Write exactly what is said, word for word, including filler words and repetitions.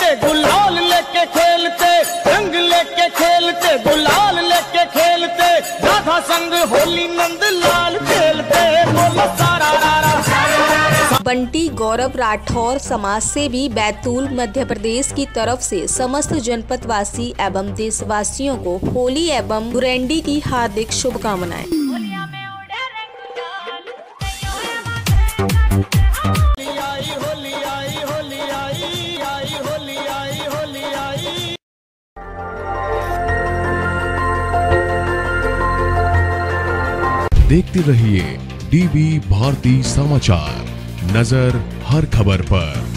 खेलते, गुलाल लेके खेलते, रंग लेके खेलते, गुलाल लेके खेलते, राधा संग होली नंद लाल खेलते, बोलो सारा रारा। बंटी गौरव राठौर समाज सेवी बैतूल मध्य प्रदेश की तरफ से समस्त जनपद वासी एवं देशवासियों को होली एवं धुरंडी की हार्दिक शुभकामनाएं। देखते रहिए डीवी भारती समाचार, नजर हर खबर पर।